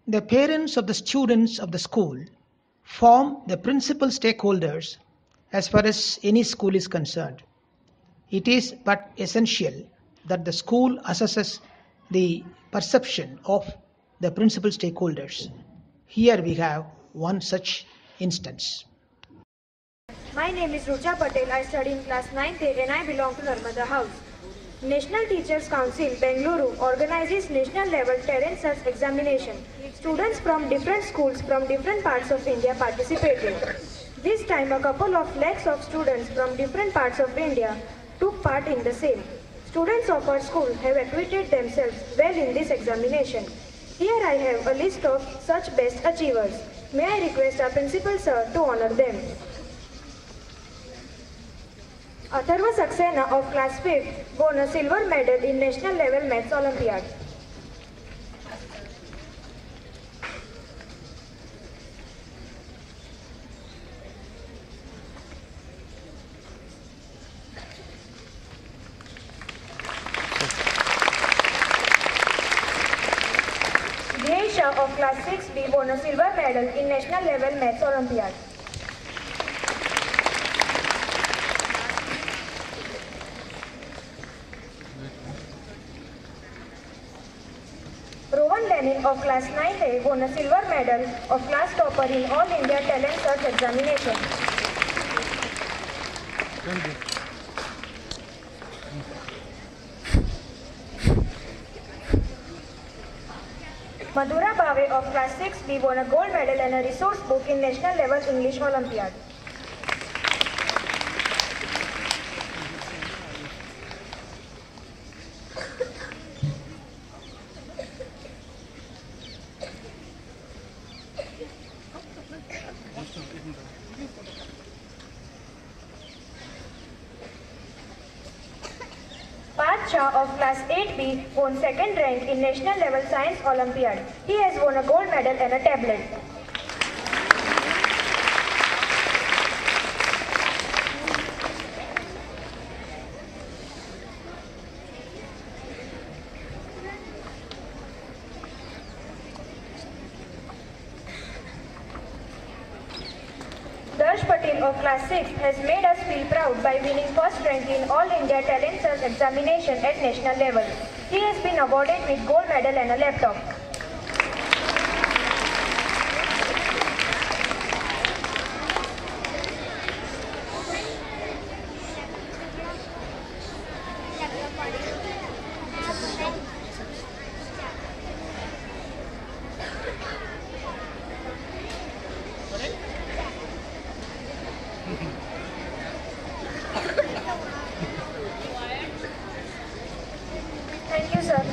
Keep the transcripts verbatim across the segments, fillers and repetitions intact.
The parents of the students of the school form the principal stakeholders as far as any school is concerned. It is but essential that the school assesses the perception of the principal stakeholders. Here we have one such instance. My name is Rucha Patel. I study in class ninth A and I belong to Narmada House. National Teachers Council, Bengaluru organizes national level talent search examination. Students from different schools from different parts of India participated. This time a couple of lakhs of students from different parts of India took part in the same. Students of our school have acquitted themselves well in this examination. Here I have a list of such best achievers. May I request our principal sir to honor them. Atharva Saxena of class fifth won a silver medal in national level maths Olympiad. Deisha of class six B won a silver medal in national level maths Olympiad. Rohan Lenin of class nine A won a silver medal of class topper in All India Talent Search Examination. Thank you. Madhura Bhave of class six B won a gold medal and a resource book in national level English Olympiad. Parth Shah of class eight B won second rank in national level science Olympiad. He has won a gold medal and a tablet. Darsh Patel of class six has made us feel proud by winning first rank in All India Talent Search Examination at national level. He has been awarded with gold medal and a laptop. Thank you, sir.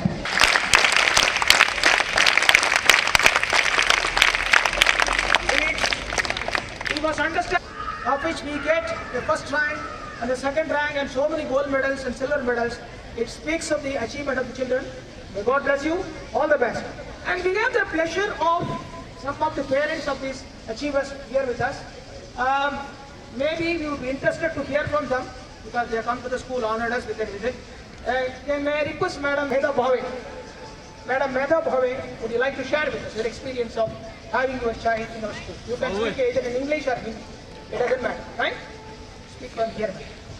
We must understand of which we get the first rank and the second rank and so many gold medals and silver medals. It speaks of the achievement of the children. May God bless you. All the best. And we have the pleasure of some of the parents of these achievers here with us. Um, maybe we would be interested to hear from them because they have come to the school, honored us with their visit. Uh, then may I request Madam Medha Bhave. Madam Medha Bhave, would you like to share with us your experience of having your child in our school? You can Bhave. speak either in English or Hindi. It doesn't matter, right? Speak from here.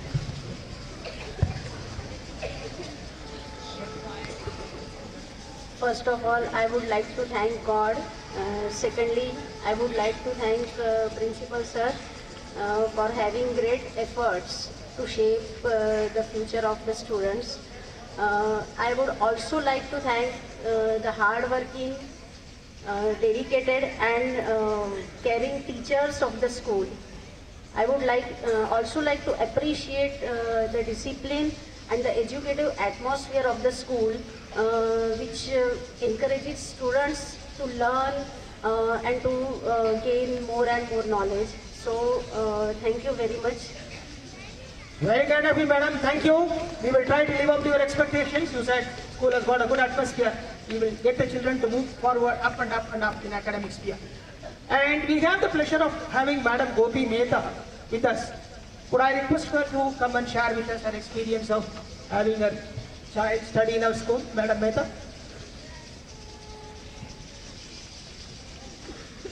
First of all, I would like to thank God. Uh, secondly, I would like to thank uh, Principal Sir uh, for having great efforts to shape uh, the future of the students. Uh, I would also like to thank uh, the hard-working, uh, dedicated and uh, caring teachers of the school. I would like uh, also like to appreciate uh, the discipline and the educative atmosphere of the school, uh, which uh, encourages students to learn uh, and to uh, gain more and more knowledge. So, uh, thank you very much. Very kind of you, madam. Thank you. We will try to live up to your expectations. You said school has got a good atmosphere. We will get the children to move forward up and up and up in academic sphere. And we have the pleasure of having Madam Gopi Mehta with us. Could I request her to come and share with us her experience of having a child study in our school? Madam Mehta.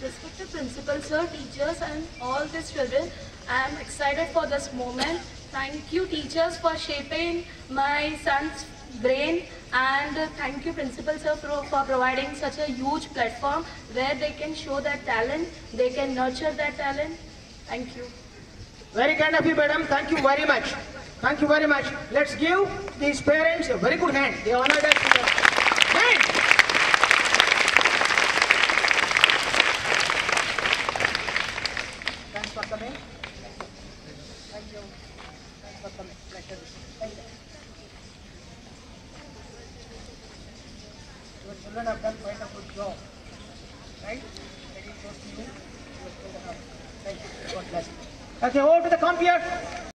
Respected principal sir, teachers and all these children, I am excited for this moment. Thank you teachers for shaping my son's brain, and thank you principal sir for, for providing such a huge platform where they can show their talent, they can nurture their talent. Thank you. Very kind of you, madam. Thank you very much. Thank you very much. Let's give these parents a very good hand. They honored us with a hand. Thanks for coming. Thank you. Thanks for coming. Pleasure. Thank you. Your children have done quite a good job. Right? Very close to you. Your children have. Thank you. God bless you. Okay, over to the computer.